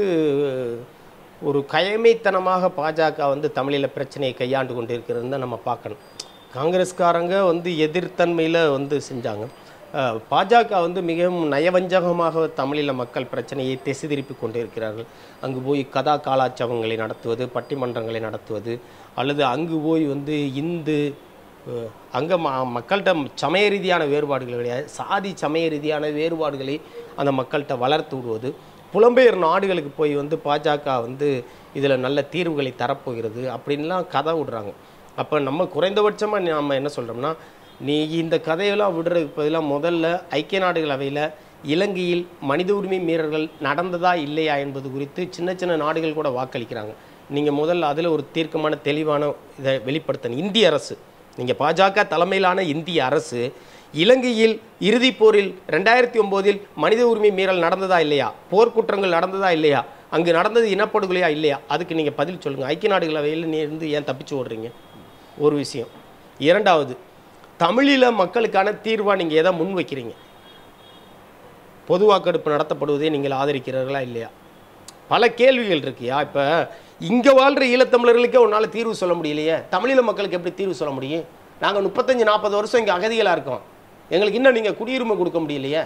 ஒரு கயமைத்தனமாக பாஜக வந்து தமிழீழ பிரச்சனையை கையாண்டு கொண்டு இருக்கிறதுன்னு தான் நம்ம பார்க்கணும். காங்கிரஸ்காரங்க வந்து எதிர்த்தன்மையில் வந்து செஞ்சாங்க. பாஜக வந்து மிகவும் நயவஞ்சகமாக தமிழில் மக்கள் பிரச்சனையை திசை திருப்பி கொண்டு இருக்கிறார்கள். அங்கு போய் கதா காலாட்சவங்களை நடத்துவது, பட்டிமன்றங்களை நடத்துவது, அல்லது அங்கு போய் வந்து இந்து அங்கே ம மக்கள்கிட்ட சமய ரீதியான வேறுபாடுகள் கிடையாது, சாதி சமய ரீதியான வேறுபாடுகளை அந்த மக்கள்கிட்ட வளர்த்து விடுவது. புலம்பெயர் நாடுகளுக்கு போய் வந்து பாஜக வந்து இதில் நல்ல தீர்வுகளை தரப்போகிறது அப்படின்லாம் கதை விடுறாங்க. அப்போ நம்ம குறைந்தபட்சமாக நம்ம என்ன சொல்கிறோம்னா, நீ இந்த கதையெல்லாம் விடுறதுக்கு பதிலாக முதல்ல ஐக்கிய நாடுகள் அவையில் இலங்கையில் மனித உரிமை மீறல்கள் நடந்ததா இல்லையா என்பது குறித்து சின்ன சின்ன நாடுகள் கூட வாக்களிக்கிறாங்க. நீங்கள் முதல்ல அதில் ஒரு தீர்க்கமான தெளிவான இதை வெளிப்படுத்தணும். இந்திய அரசு, நீங்கள் பாஜக தலைமையிலான இந்திய அரசு இலங்கையில் இறுதிப் போரில் ரெண்டாயிரத்தி ஒம்போதில் மனித உரிமை மீறல் நடந்ததா இல்லையா, போர்க்குற்றங்கள் நடந்ததா இல்லையா, அங்கு நடந்தது இனப்படுகொலையா இல்லையா, அதுக்கு நீங்கள் பதில் சொல்லுங்கள். ஐக்கிய நாடுகள் அவையில் நீ இருந்து ஏன் தப்பிச்சு ஓடுறீங்க? ஒரு விஷயம். இரண்டாவது, தமிழில் மக்களுக்கான தீர்வாக நீங்கள் எதை முன் வைக்கிறீங்க? பொது வாக்கெடுப்பு நடத்தப்படுவதை நீங்கள் ஆதரிக்கிறீர்களா இல்லையா? பல கேள்விகள் இருக்குயா. இப்போ இங்கே வாழ்கிற ஈழத்தமிழர்களுக்கே உன்னால் தீர்வு சொல்ல முடியலையே, தமிழில் மக்களுக்கு எப்படி தீர்வு சொல்ல முடியும்? நாங்கள் முப்பத்தஞ்சு நாற்பது வருஷம் இங்கே அகதிகளாக இருக்கோம், எங்களுக்கு இன்னும் நீங்கள் குடியுரிமை கொடுக்க முடியலையே,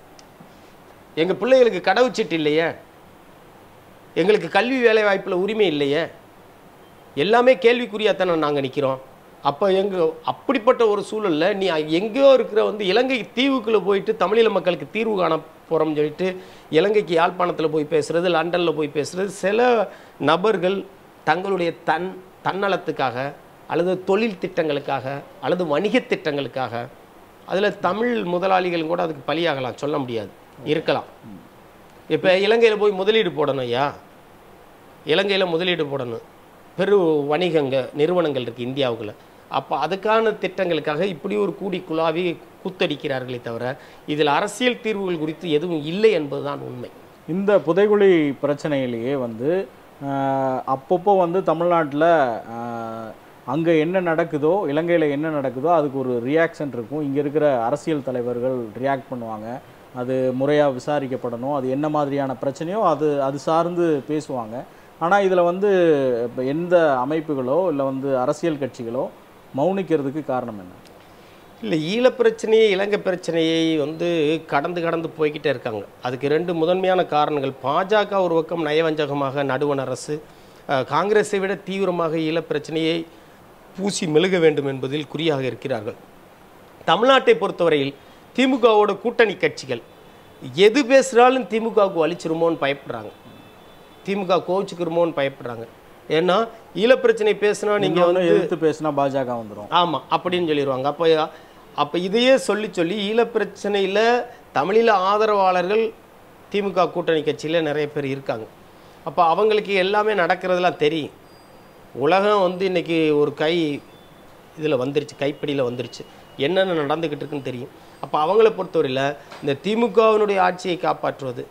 எங்கள் பிள்ளைகளுக்கு கடவுச்சீட்டு இல்லையே, எங்களுக்கு கல்வி வேலை வாய்ப்பில் உரிமை இல்லையே, எல்லாமே கேள்விக்குறியாத்தானே நாங்கள் நிற்கிறோம். அப்போ எங்கள் அப்படிப்பட்ட ஒரு சூழலில் நீ எங்கேயோ இருக்கிற வந்து இலங்கை தீவுக்குள்ளே போயிட்டு தமிழீழ மக்களுக்கு தீர்வு காண போகிறோம்னு சொல்லிட்டு இலங்கைக்கு யாழ்ப்பாணத்தில் போய் பேசுகிறது, லண்டனில் போய் பேசுகிறது, சில நபர்கள் தங்களுடைய தன் தன்னலத்துக்காக அல்லது தொழில் திட்டங்களுக்காக அல்லது வணிக திட்டங்களுக்காக, அதில் தமிழ் முதலாளிகள் கூட அதுக்கு பலியாகலாம், சொல்ல முடியாது, இருக்கலாம். இப்போ இலங்கையில் போய் முதலீடு போடணும் ஐயா, இலங்கையில் முதலீடு போடணும், பெரு வணிகங்க நிறுவனங்கள் இருக்குது இந்தியாவுக்குள்ள. அப்போ அதுக்கான திட்டங்களுக்காக இப்படி ஒரு கூடி குழாவி கூத்தடிக்கிறார்களே தவிர இதில் அரசியல் தீர்வுகள் குறித்து எதுவும் இல்லை என்பதுதான் உண்மை. இந்த புதைகுழி பிரச்சனையிலேயே வந்து அப்பப்போ வந்து தமிழ்நாட்டில் அங்கே என்ன நடக்குதோ, இலங்கையில் என்ன நடக்குதோ அதுக்கு ஒரு ரியாக்ஷன் இருக்கும். இங்கே இருக்கிற அரசியல் தலைவர்கள் ரியாக்ட் பண்ணுவாங்க, அது முறையாக விசாரிக்கப்படணும், அது என்ன மாதிரியான பிரச்சனையோ அது அது சார்ந்து பேசுவாங்க. ஆனால் இதில் வந்து இப்போ எந்த அமைப்புகளோ இல்லை வந்து அரசியல் கட்சிகளோ மௌனிக்கிறதுக்கு காரணம் என்ன? இல்லை, ஈழப்பிரச்சனையை இலங்கை பிரச்சனையை வந்து கடந்து கடந்து போய்கிட்டே இருக்காங்க. அதுக்கு ரெண்டு முதன்மையான காரணங்கள். பாஜக ஒரு பக்கம் நயவஞ்சகமாக நடுவண் அரசு, காங்கிரஸை விட தீவிரமாக ஈழப்பிரச்சனையை பூசி மெழுக வேண்டும் என்பதில் குறியாக இருக்கிறார்கள். தமிழ்நாட்டை பொறுத்தவரையில் திமுகவோட கூட்டணி கட்சிகள் எது பேசுகிறாலும் திமுகவுக்கு வலிச்சிருமோன்னு பயப்படுறாங்க, திமுக கோவிச்சுக்கிறமோன்னு பயப்படுறாங்க. ஏன்னா ஈழப்பிரச்சனை பேசுனா நீங்கள் வந்து எதிர்த்து பேசுனா பாஜக வந்துடும், ஆமாம் அப்படின்னு சொல்லிடுவாங்க. அப்போ அப்போ இதையே சொல்லி சொல்லி ஈழப்பிரச்சனையில் தமிழீழ ஆதரவாளர்கள் திமுக கூட்டணி கட்சியில் நிறைய பேர் இருக்காங்க. அப்போ அவங்களுக்கு எல்லாமே நடக்கிறதுலாம் தெரியும். உலகம் வந்து இன்றைக்கி ஒரு கை இதில் வந்துருச்சு, கைப்பிடியில் வந்துருச்சு, என்னென்ன நடந்துக்கிட்டு இருக்குன்னு தெரியும். அப்போ அவங்கள பொறுத்தவரையில் இந்த திமுகவினுடைய ஆட்சியை காப்பாற்றுவது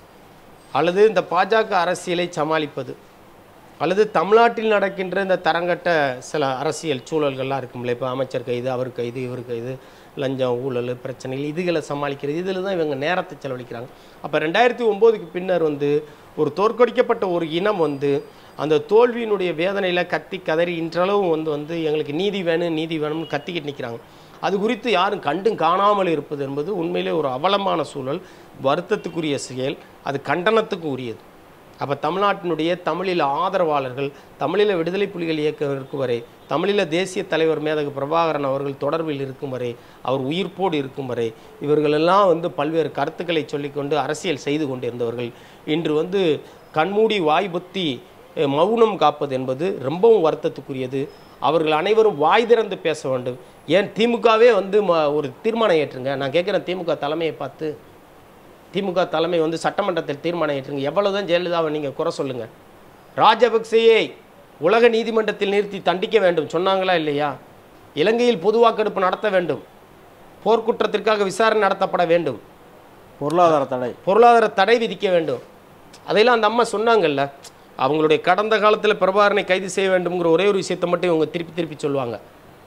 அல்லது இந்த பாஜக அரசியலை சமாளிப்பது அல்லது தமிழ்நாட்டில் நடக்கின்ற இந்த தரங்கட்ட சில அரசியல் சூழல்கள்லாம் இருக்கும்ல, இப்போ அமைச்சர் கைது, அவர் கைது, இவர் கைது, லஞ்சம், ஊழல் பிரச்சனைகள், இதுகளை சமாளிக்கிறது, இதில் தான் இவங்க நேரத்தை செலவழிக்கிறாங்க. அப்போ ரெண்டாயிரத்தி ஒம்போதுக்கு பின்னர் வந்து ஒரு தோற்கடிக்கப்பட்ட ஒரு இனம் வந்து அந்த தோல்வியினுடைய வேதனையில் கத்தி கதறி இன்றளவும் வந்து வந்து எங்களுக்கு நீதி வேணும் நீதி வேணும்னு கத்திக்கிட்டு நிற்கிறாங்க. அது குறித்து யாரும் கண்டும் காணாமல் இருப்பது என்பது உண்மையிலே ஒரு அவலமான சூழல், வருத்தத்துக்குரிய செயல், அது கண்டனத்துக்கு உரியது. அப்போ தமிழ்நாட்டினுடைய தமிழீழ ஆதரவாளர்கள், தமிழீழ விடுதலை புலிகள் இயக்கம் இருக்கும் வரை, தமிழீழ தேசிய தலைவர் மேதகு பிரபாகரன் அவர்கள் தொடர்பில் இருக்கும் வரை, அவர் உயிர்ப்போடு இருக்கும் வரை, இவர்களெல்லாம் வந்து பல்வேறு கருத்துக்களை சொல்லிக்கொண்டு அரசியல் செய்து கொண்டிருந்தவர்கள் இன்று வந்து கண்மூடி வாய் புத்தி மௌனம் காப்பது என்பது ரொம்பவும் வருத்தத்துக்குரியது. அவர்கள் அனைவரும் வாய் திறந்து பேச வேண்டும். ஏன் திமுகவே வந்து ஒரு தீர்மானம் ஏற்றுங்க, நான் கேட்குறேன் திமுக தலைமையை பார்த்து, திமுக தலைமை வந்து சட்டமன்றத்தில் தீர்மானம் ஏற்றுங்க. எவ்வளவுதான் ஜெயலலிதாவை நீங்கள் குறை சொல்லுங்கள், ராஜபக்சேயை உலக நீதிமன்றத்தில் நிறுத்தி தண்டிக்க வேண்டும் சொன்னாங்களா இல்லையா? இலங்கையில் பொது வாக்கெடுப்பு நடத்த வேண்டும், போர்க்குற்றத்திற்காக விசாரணை நடத்தப்பட வேண்டும், பொருளாதார தடை பொருளாதார தடை விதிக்க வேண்டும், அதையெல்லாம் அந்த அம்மா சொன்னாங்கல்ல. அவங்களுடைய கடந்த காலத்தில் பிரபாகரனை கைது செய்ய வேண்டும்ங்கிற ஒரே ஒரு விஷயத்தை மட்டும் இவங்க திருப்பி திருப்பி சொல்லுவாங்க.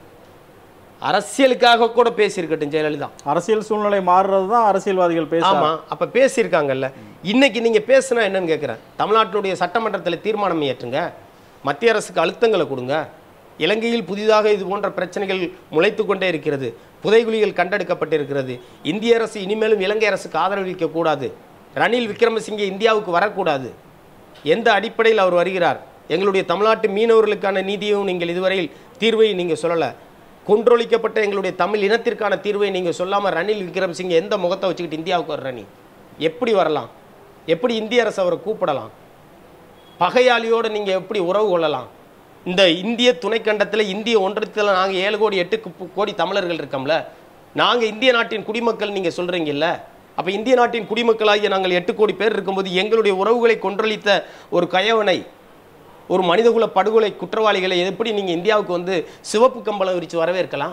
அரசியலுக்காக கூட பேசியிருக்கட்டும் ஜெயலலிதா, அரசியல் சூழ்நிலை மாறுறது தான் அரசியல்வாதிகள் பேச. ஆமாம், அப்போ பேசியிருக்காங்கல்ல. இன்னைக்கு நீங்கள் பேசுனா என்னன்னு கேட்குறேன், தமிழ்நாட்டினுடைய சட்டமன்றத்தில் தீர்மானம் ஏற்றுங்க, மத்திய அரசுக்கு அழுத்தங்களை கொடுங்க, இலங்கையில் புதிதாக இது போன்ற பிரச்சனைகள் முளைத்து கொண்டே இருக்கிறது. புதைகுழிகள் கண்டெடுக்கப்பட்டிருக்கிறது. இந்திய அரசு இனிமேலும் இலங்கை அரசுக்கு ஆதரவளிக்க கூடாது. ரணில் விக்ரமசிங்கே இந்தியாவுக்கு வரக்கூடாது. எந்த அடிப்படையில் அவர் வருகிறார்? எங்களுடைய தமிழ்நாட்டு மீனவர்களுக்கான நீதியும் நீங்கள் இதுவரையில் தீர்வை நீங்கள் சொல்லலை. கொன்றொழிக்கப்பட்ட எங்களுடைய தமிழ் இனத்திற்கான தீர்வை நீங்கள் சொல்லாமல் ரணில் விக்ரமசிங்கே எந்த முகத்தை வச்சுக்கிட்டு இந்தியாவுக்கு வர்ற நீ எப்படி வரலாம்? எப்படி இந்திய அரசு அவரை கூப்பிடலாம்? பகையாளியோடு நீங்கள் எப்படி உறவு கொள்ளலாம்? இந்த இந்திய துணைக்கண்டத்தில் இந்திய ஒன்றியத்தில் நாங்கள் ஏழு கோடி எட்டு கோடி தமிழர்கள் இருக்கோம்ல, நாங்கள் இந்திய நாட்டின் குடிமக்கள் நீங்கள் சொல்கிறீங்கல்ல, அப்போ இந்திய நாட்டின் குடிமக்களாகிய நாங்கள் எட்டு கோடி பேர் இருக்கும்போது எங்களுடைய உறவுகளை கொன்றொழித்த ஒரு கயவனை, ஒரு மனிதகுல படுகொலை குற்றவாளிகளை எப்படி நீங்கள் இந்தியாவுக்கு வந்து சிவப்பு கம்பளம் விரித்து வரவேற்கலாம்?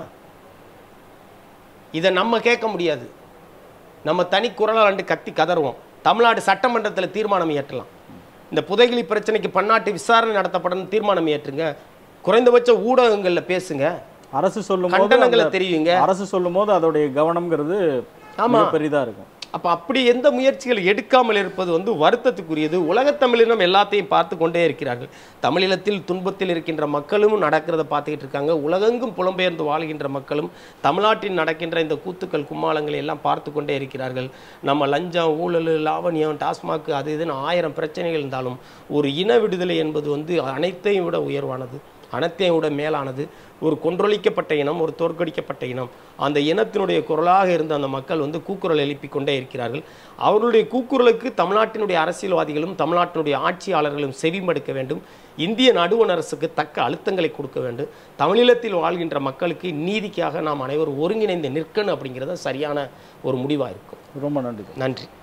இதை நம்ம கேட்க முடியாது. நம்ம தனி குரலாண்டு கத்தி கதறுவோம். தமிழ்நாடு சட்டமன்றத்தில் தீர்மானம் இயற்றலாம். இந்த புதைகுழி பிரச்சனைக்கு பன்னாட்டு விசாரணை நடத்தப்படணும் தீர்மானம் ஏற்றுங்க. குறைந்தபட்ச ஊடகங்களில் பேசுங்க. அரசு சொல்லும் கண்டனங்களை தெரியுங்க. அரசு சொல்லும் போது அதோடைய கவனம்ங்கிறது பெரிதா இருக்கும். அப்போ அப்படி எந்த முயற்சிகள் எடுக்காமல் இருப்பது வந்து வருத்தத்துக்குரியது. உலகத் தமிழினம் எல்லாத்தையும் பார்த்து கொண்டே இருக்கிறார்கள். தமிழீழத்தில் துன்பத்தில் இருக்கின்ற மக்களும் நடக்கிறத பார்த்துக்கிட்டு இருக்காங்க. உலகெங்கும் புலம்பெயர்ந்து வாழ்கின்ற மக்களும் தமிழ்நாட்டில் நடக்கின்ற இந்த கூத்துக்கள் கும்மாளங்களை எல்லாம் பார்த்து கொண்டே இருக்கிறார்கள். நம்ம லஞ்சம், ஊழல், லாவணியம், டாஸ்மாக், அது இதுன்னு ஆயிரம் பிரச்சனைகள் இருந்தாலும் ஒரு இன விடுதலை என்பது வந்து அனைத்தையும் விட உயர்வானது, அனைத்தையும் விட மேலானது. ஒரு கொன்றொழிக்கப்பட்ட இனம், ஒரு தோற்கடிக்கப்பட்ட இனம், அந்த இனத்தினுடைய குரலாக இருந்த அந்த மக்கள் வந்து கூக்குரல் எழுப்பி கொண்டே இருக்கிறார்கள். அவர்களுடைய கூக்குரலுக்கு தமிழ்நாட்டினுடைய அரசியல்வாதிகளும் தமிழ்நாட்டினுடைய ஆட்சியாளர்களும் செவிமடுக்க வேண்டும். இந்திய நடுவண் அரசுக்கு தக்க அழுத்தங்களை கொடுக்க வேண்டும். தமிழீழத்தில் வாழ்கின்ற மக்களுக்கு நீதிக்காக நாம் அனைவரும் ஒருங்கிணைந்து நிற்கணும் அப்படிங்கிறது சரியான ஒரு முடிவாக இருக்கும். ரொம்ப நன்றி. நன்றி.